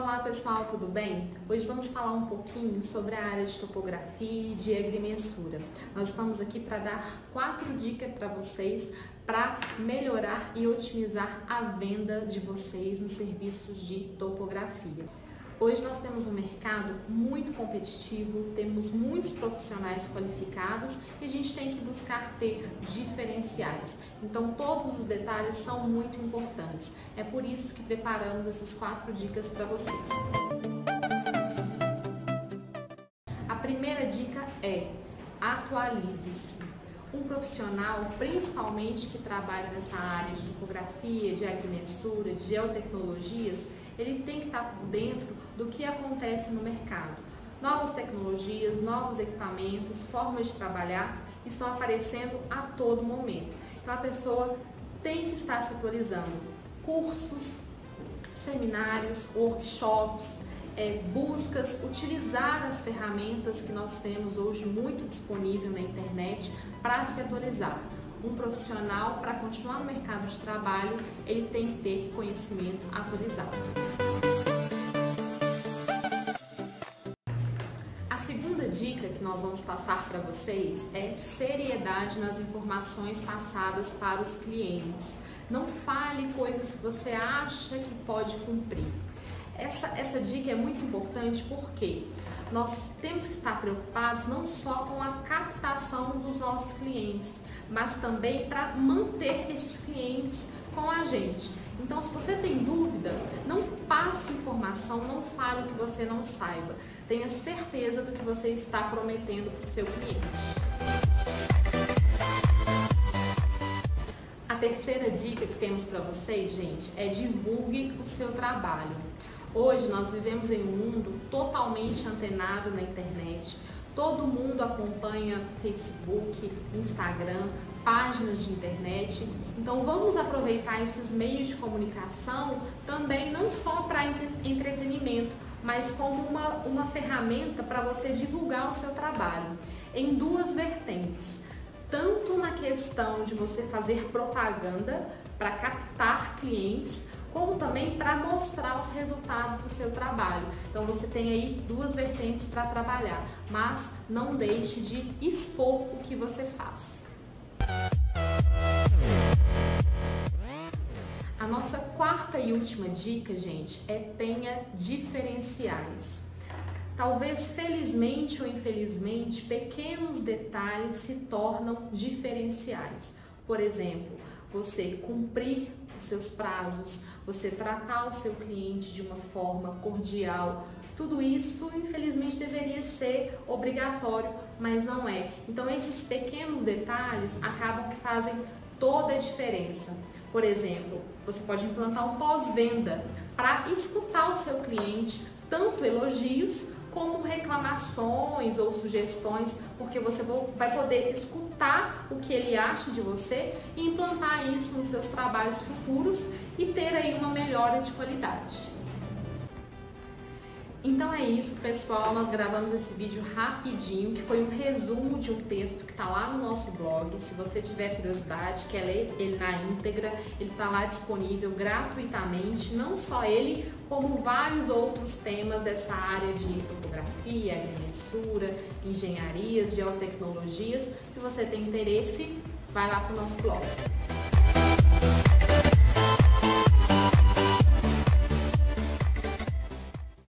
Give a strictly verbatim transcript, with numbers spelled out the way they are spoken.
Olá pessoal, tudo bem? Hoje vamos falar um pouquinho sobre a área de topografia e de agrimensura. Nós estamos aqui para dar quatro dicas para vocês para melhorar e otimizar a venda de vocês nos serviços de topografia. Hoje nós temos um mercado muito competitivo, temos muitos profissionais qualificados e a gente tem que buscar ter diferenciais. Então todos os detalhes são muito importantes. É por isso que preparamos essas quatro dicas para vocês. A primeira dica é: atualize-se. Um profissional, principalmente que trabalha nessa área de topografia, de agrimensura, de geotecnologias, ele tem que estar por dentro do que acontece no mercado. Novas tecnologias, novos equipamentos, formas de trabalhar estão aparecendo a todo momento. Então a pessoa tem que estar se atualizando. Cursos, seminários, workshops, é, buscas, utilizar as ferramentas que nós temos hoje muito disponível na internet para se atualizar. Um profissional, para continuar no mercado de trabalho, ele tem que ter conhecimento atualizado. A segunda dica que nós vamos passar para vocês é seriedade nas informações passadas para os clientes. Não fale coisas que você acha que pode cumprir. Essa, essa dica é muito importante porque nós temos que estar preocupados não só com a captação dos nossos clientes, mas também para manter esses clientes com a gente. Então, se você tem dúvida, não passe informação, não fale o que você não saiba. Tenha certeza do que você está prometendo para o seu cliente. A terceira dica que temos para vocês, gente, é divulgue o seu trabalho. Hoje nós vivemos em um mundo totalmente antenado na internet. Todo mundo acompanha Facebook, Instagram, páginas de internet. Então vamos aproveitar esses meios de comunicação também não só para entretenimento, mas como uma, uma ferramenta para você divulgar o seu trabalho em duas vertentes. Tanto na questão de você fazer propaganda para captar clientes, como também para mostrar os resultados do seu trabalho. Então você tem aí duas vertentes para trabalhar, mas não deixe de expor o que você faz. A nossa quarta e última dica, gente, é tenha diferenciais. Talvez felizmente ou infelizmente, pequenos detalhes se tornam diferenciais. Por exemplo, você cumprir os seus prazos, você tratar o seu cliente de uma forma cordial, tudo isso infelizmente deveria ser obrigatório, mas não é. Então esses pequenos detalhes acabam que fazem toda a diferença. Por exemplo, você pode implantar um pós-venda para escutar o seu cliente, tanto elogios como reclamações ou sugestões, porque você vai poder escutar o que ele acha de você e implantar isso nos seus trabalhos futuros e ter aí uma melhora de qualidade. Então é isso, pessoal, nós gravamos esse vídeo rapidinho, que foi um resumo de um texto que está lá no nosso blog. Se você tiver curiosidade, quer ler ele na íntegra, ele está lá disponível gratuitamente, não só ele, como vários outros temas dessa área de topografia, agrimensura, engenharias, geotecnologias. Se você tem interesse, vai lá para o nosso blog.